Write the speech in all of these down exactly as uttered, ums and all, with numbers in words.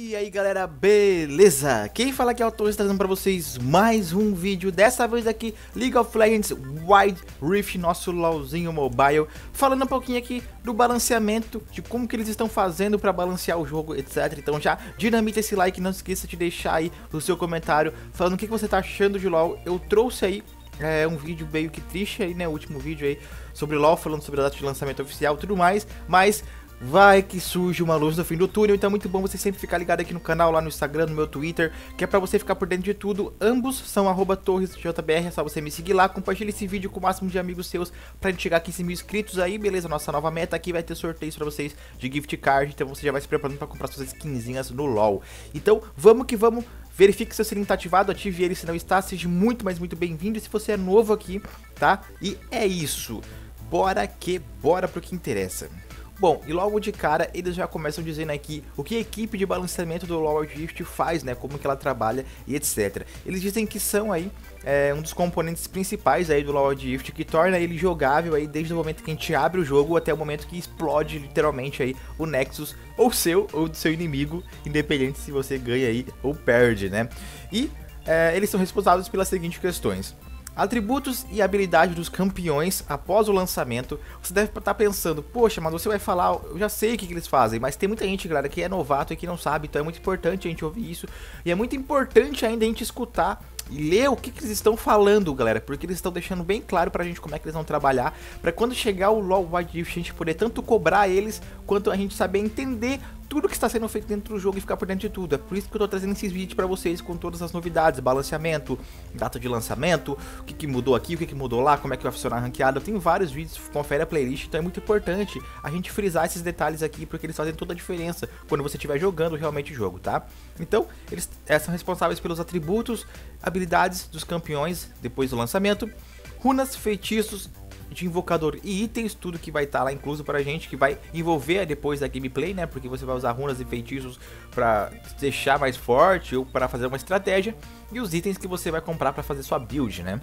E aí galera, beleza? Quem fala aqui é o Torres, trazendo pra vocês mais um vídeo. Dessa vez aqui, League of Legends Wild Rift, nosso LoLzinho mobile. Falando um pouquinho aqui do balanceamento, de como que eles estão fazendo pra balancear o jogo, etcétera. Então já dinamita esse like, não esqueça de deixar aí o seu comentário falando o que você tá achando de LoL. Eu trouxe aí É um vídeo meio que triste aí, né, o último vídeo aí sobre LoL, falando sobre a data de lançamento oficial e tudo mais, mas vai que surge uma luz no fim do túnel, então é muito bom você sempre ficar ligado aqui no canal, lá no Instagram, no meu Twitter, que é pra você ficar por dentro de tudo. Ambos são arroba torresjbr, é só você me seguir lá, compartilhe esse vídeo com o máximo de amigos seus pra gente chegar a quinze mil inscritos aí, beleza? Nossa nova meta aqui vai ter sorteios pra vocês de gift card, então você já vai se preparando pra comprar suas skinzinhas no LoL. Então vamos que vamos. Verifique se seu sininho tá ativado, ative ele se não está, seja muito, mas muito bem-vindo. E se você é novo aqui, tá? E é isso, bora que bora pro que interessa. Bom, e logo de cara eles já começam dizendo aqui o que a equipe de balanceamento do LoL Wild Rift faz, né, como que ela trabalha e etcétera. Eles dizem que são aí é, um dos componentes principais aí do LoL Wild Rift, que torna ele jogável aí desde o momento que a gente abre o jogo até o momento que explode literalmente aí o Nexus, ou seu ou do seu inimigo, independente se você ganha aí ou perde, né. E é, eles são responsáveis pelas seguintes questões: atributos e habilidade dos campeões após o lançamento. Você deve estar pensando, poxa, mas você vai falar, eu já sei o que, que eles fazem, mas tem muita gente, galera, que é novato e que não sabe, então é muito importante a gente ouvir isso, e é muito importante ainda a gente escutar e ler o que, que eles estão falando, galera, porque eles estão deixando bem claro pra gente como é que eles vão trabalhar, pra quando chegar o LoL Wild Rift a gente poder tanto cobrar eles, quanto a gente saber entender tudo que está sendo feito dentro do jogo e ficar por dentro de tudo. É por isso que eu tô trazendo esses vídeos pra vocês com todas as novidades, balanceamento, data de lançamento, o que, que mudou aqui, o que, que mudou lá, como é que vai funcionar a ranqueada. Eu tenho vários vídeos, confere a playlist, então é muito importante a gente frisar esses detalhes aqui, porque eles fazem toda a diferença quando você estiver jogando realmente o jogo, tá? Então, eles é, são responsáveis pelos atributos, habilidades dos campeões depois do lançamento, runas, feitiços de invocador e itens, tudo que vai estar tá lá incluso pra gente, que vai envolver depois da gameplay, né, porque você vai usar runas e feitiços pra deixar mais forte ou para fazer uma estratégia, e os itens que você vai comprar pra fazer sua build, né.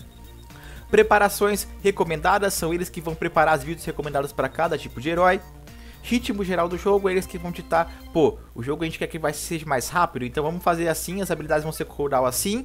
Preparações recomendadas, são eles que vão preparar as builds recomendadas para cada tipo de herói. Ritmo geral do jogo, eles que vão ditar, pô, o jogo a gente quer que vai seja mais rápido, então vamos fazer assim, as habilidades vão ser cooldown assim,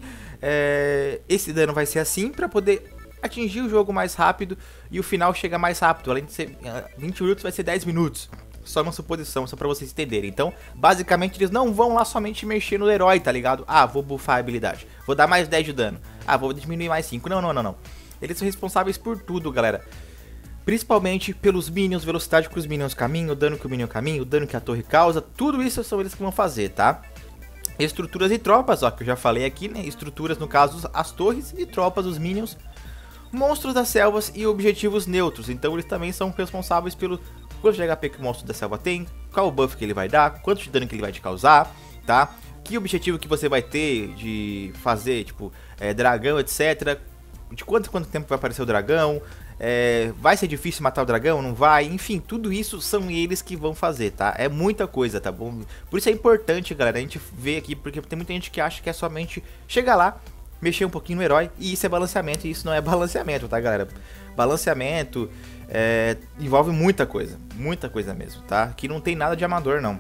é, esse dano vai ser assim, pra poder atingir o jogo mais rápido e o final chega mais rápido. Além de ser vinte minutos, vai ser dez minutos. Só uma suposição, só pra vocês entenderem. Então, basicamente, eles não vão lá somente mexer no herói, tá ligado? Ah, vou buffar a habilidade, vou dar mais dez de dano, ah, vou diminuir mais cinco. Não, não, não, não. Eles são responsáveis por tudo, galera. Principalmente pelos minions, velocidade que os minions caminham, o dano que o minion caminha, o dano que a torre causa. Tudo isso são eles que vão fazer, tá? Estruturas e tropas, ó, que eu já falei aqui, né? Estruturas, no caso, as torres, e tropas, os minions. Monstros das selvas e objetivos neutros, então eles também são responsáveis pelo quanto de H P que o monstro da selva tem, qual o buff que ele vai dar, quanto de dano que ele vai te causar, tá? Que objetivo que você vai ter de fazer, tipo, é, dragão, etcétera. De quanto quanto tempo vai aparecer o dragão, é, vai ser difícil matar o dragão, não vai, enfim, tudo isso são eles que vão fazer, tá? É muita coisa, tá bom? Por isso é importante, galera, a gente ver aqui, porque tem muita gente que acha que é somente chegar lá, mexer um pouquinho no herói, e isso é balanceamento, e isso não é balanceamento, tá, galera? Balanceamento é, envolve muita coisa, muita coisa mesmo, tá? Aqui não tem nada de amador, não.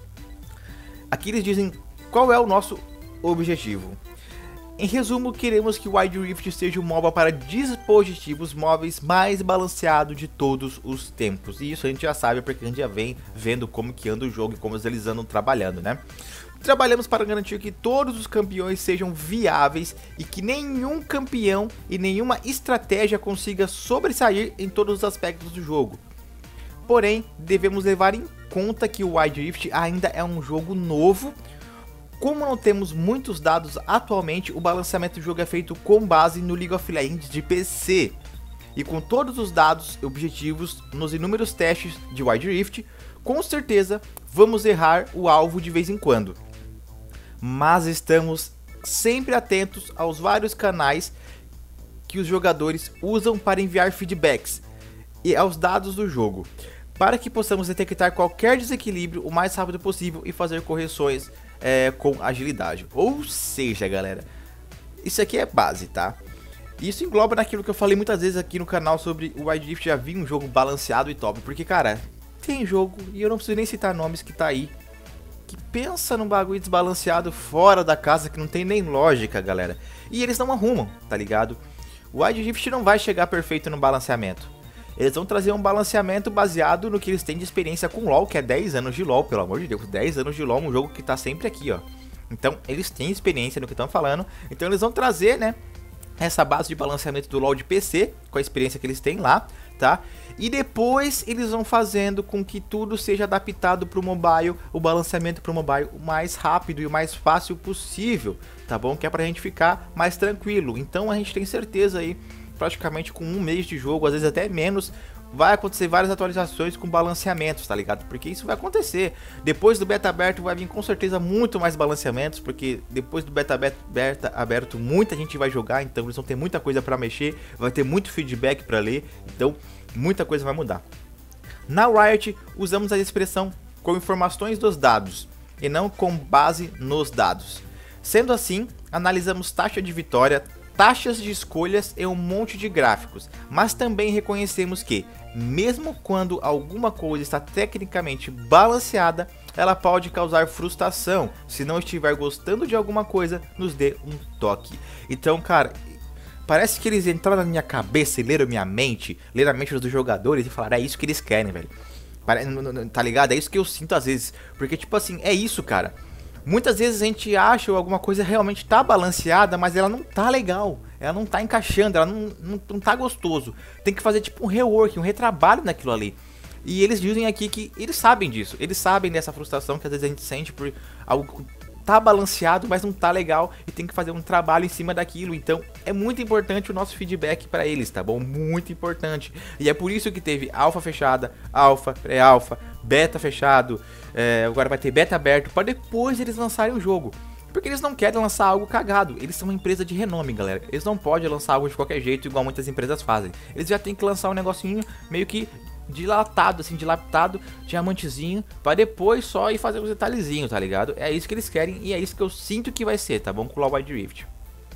Aqui eles dizem qual é o nosso objetivo. Em resumo, queremos que o Wild Rift seja o MOBA para dispositivos móveis mais balanceado de todos os tempos. E isso a gente já sabe, porque a gente já vem vendo como que anda o jogo e como eles andam trabalhando, né? Trabalhamos para garantir que todos os campeões sejam viáveis e que nenhum campeão e nenhuma estratégia consiga sobressair em todos os aspectos do jogo. Porém, devemos levar em conta que o Wild Rift ainda é um jogo novo. Como não temos muitos dados atualmente, o balanceamento do jogo é feito com base no League of Legends de P C. E com todos os dados e objetivos nos inúmeros testes de Wild Rift, com certeza vamos errar o alvo de vez em quando. Mas estamos sempre atentos aos vários canais que os jogadores usam para enviar feedbacks e aos dados do jogo, para que possamos detectar qualquer desequilíbrio o mais rápido possível e fazer correções é, com agilidade. Ou seja, galera, isso aqui é base, tá? Isso engloba naquilo que eu falei muitas vezes aqui no canal sobre o Wild Rift já vir um jogo balanceado e top, porque, cara, tem jogo, e eu não preciso nem citar nomes que tá aí, que pensa num bagulho desbalanceado fora da casa que não tem nem lógica, galera. E eles não arrumam, tá ligado? O Wild Rift não vai chegar perfeito no balanceamento. Eles vão trazer um balanceamento baseado no que eles têm de experiência com LoL, que é dez anos de LoL, pelo amor de Deus. dez anos de LoL, um jogo que tá sempre aqui, ó. Então, eles têm experiência no que estão falando. Então, eles vão trazer, né, essa base de balanceamento do LoL de P C, com a experiência que eles têm lá, tá? E depois, eles vão fazendo com que tudo seja adaptado para o mobile, o balanceamento para o mobile o mais rápido e o mais fácil possível, tá bom? Que é pra gente ficar mais tranquilo. Então, a gente tem certeza aí, praticamente com um mês de jogo, às vezes até menos, vai acontecer várias atualizações com balanceamentos, tá ligado? Porque isso vai acontecer. Depois do beta aberto vai vir com certeza muito mais balanceamentos, porque depois do beta, beta, beta aberto muita gente vai jogar, então eles vão ter muita coisa pra mexer, vai ter muito feedback pra ler, então muita coisa vai mudar. Na Riot usamos a expressão com informações dos dados e não com base nos dados. Sendo assim, analisamos taxa de vitória, taxas de escolhas e um monte de gráficos, mas também reconhecemos que, mesmo quando alguma coisa está tecnicamente balanceada, ela pode causar frustração. Se não estiver gostando de alguma coisa, nos dê um toque. Então, cara, parece que eles entraram na minha cabeça e leram minha mente, leram a mente dos jogadores e falaram, é isso que eles querem, velho. Tá ligado? É isso que eu sinto às vezes, porque tipo assim, é isso, cara. Muitas vezes a gente acha que alguma coisa realmente tá balanceada, mas ela não tá legal, ela não tá encaixando, ela não, não, não tá gostoso. Tem que fazer tipo um rework, um retrabalho naquilo ali. E eles dizem aqui que eles sabem disso, eles sabem dessa frustração que às vezes a gente sente por algo tá balanceado, mas não tá legal e tem que fazer um trabalho em cima daquilo. Então é muito importante o nosso feedback para eles, tá bom? Muito importante. E é por isso que teve alfa fechada, alfa, pré-alfa, beta fechado, é, agora vai ter beta aberto, para depois eles lançarem o jogo. Porque eles não querem lançar algo cagado, eles são uma empresa de renome, galera. Eles não podem lançar algo de qualquer jeito, igual muitas empresas fazem. Eles já tem que lançar um negocinho meio que dilatado, assim, dilapidado, diamantezinho, para depois só ir fazer os detalhezinhos, tá ligado? É isso que eles querem e é isso que eu sinto que vai ser, tá bom? Com o Wild Rift.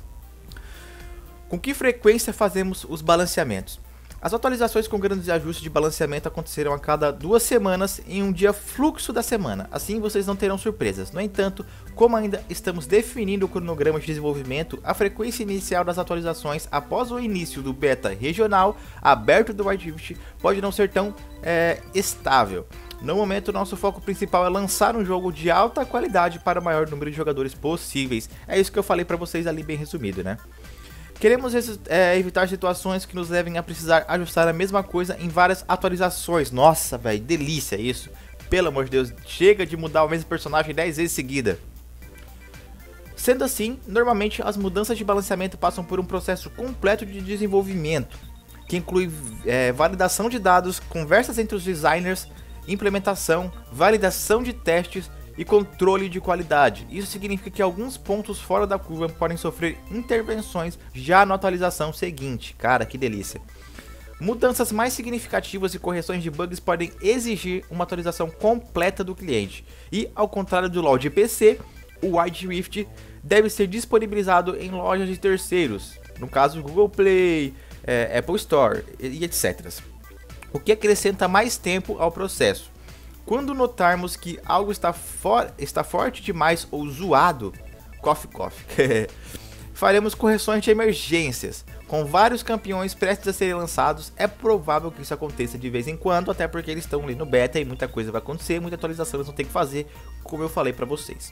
Com que frequência fazemos os balanceamentos? As atualizações com grandes ajustes de balanceamento acontecerão a cada duas semanas em um dia fluxo da semana, assim vocês não terão surpresas. No entanto, como ainda estamos definindo o cronograma de desenvolvimento, a frequência inicial das atualizações após o início do beta regional aberto do Wild Rift pode não ser tão é, estável. No momento, nosso foco principal é lançar um jogo de alta qualidade para o maior número de jogadores possíveis. É isso que eu falei para vocês ali bem resumido, né? Queremos é, evitar situações que nos levem a precisar ajustar a mesma coisa em várias atualizações. Nossa, velho, delícia isso. Pelo amor de Deus, chega de mudar o mesmo personagem dez vezes seguida. Sendo assim, normalmente as mudanças de balanceamento passam por um processo completo de desenvolvimento, que inclui é, validação de dados, conversas entre os designers, implementação, validação de testes e controle de qualidade. Isso significa que alguns pontos fora da curva podem sofrer intervenções já na atualização seguinte. Cara, que delícia. Mudanças mais significativas e correções de bugs podem exigir uma atualização completa do cliente. E, ao contrário do LoL de P C, o Wild Rift deve ser disponibilizado em lojas de terceiros, no caso Google Play, é, Apple Store e etcétera. O que acrescenta mais tempo ao processo. Quando notarmos que algo está, for está forte demais ou zoado, coffee coffee, faremos correções de emergências. Com vários campeões prestes a serem lançados, é provável que isso aconteça de vez em quando, até porque eles estão ali no beta e muita coisa vai acontecer, muita atualização eles vão ter que fazer, como eu falei pra vocês.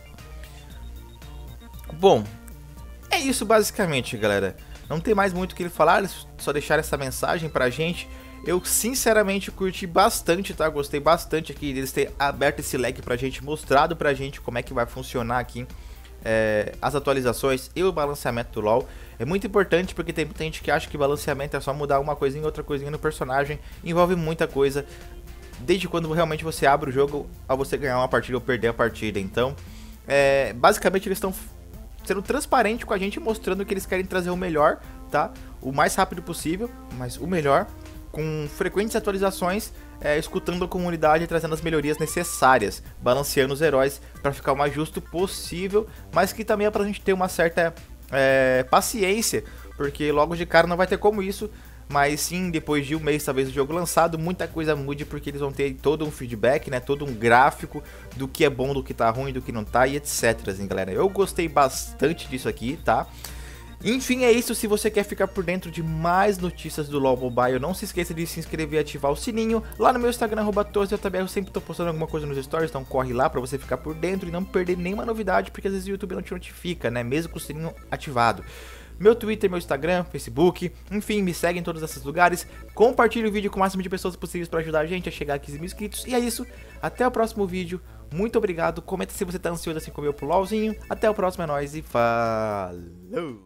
Bom, é isso basicamente, galera. Não tem mais muito o que falar, só deixar essa mensagem pra gente. Eu sinceramente curti bastante, tá? Gostei bastante aqui deles terem aberto esse leque pra gente, mostrado pra gente como é que vai funcionar aqui é, as atualizações e o balanceamento do LoL. É muito importante porque tem muita gente que acha que balanceamento é só mudar uma coisinha, outra coisinha no personagem. Envolve muita coisa, desde quando realmente você abre o jogo a você ganhar uma partida ou perder a partida. Então, é, basicamente eles estão sendo transparentes com a gente, mostrando que eles querem trazer o melhor, tá? O mais rápido possível, mas o melhor, com frequentes atualizações, é, escutando a comunidade e trazendo as melhorias necessárias, balanceando os heróis para ficar o mais justo possível, mas que também é pra gente ter uma certa é, paciência, porque logo de cara não vai ter como isso mas sim, depois de um mês talvez do jogo lançado, muita coisa mude, porque eles vão ter todo um feedback, né, todo um gráfico do que é bom, do que tá ruim, do que não tá e etc, assim, galera. Eu gostei bastante disso aqui, tá? Enfim, é isso. Se você quer ficar por dentro de mais notícias do LoL Mobile, não se esqueça de se inscrever e ativar o sininho. Lá no meu Instagram, arroba torres J B R, eu sempre tô postando alguma coisa nos stories, então corre lá pra você ficar por dentro e não perder nenhuma novidade, porque às vezes o YouTube não te notifica, né, mesmo com o sininho ativado. Meu Twitter, meu Instagram, Facebook, enfim, me segue em todos esses lugares. Compartilhe o vídeo com o máximo de pessoas possíveis pra ajudar a gente a chegar a quinze mil inscritos. E é isso, até o próximo vídeo. Muito obrigado, comenta se você tá ansioso assim como eu pro LOLzinho. Até o próximo, é nóis e falou!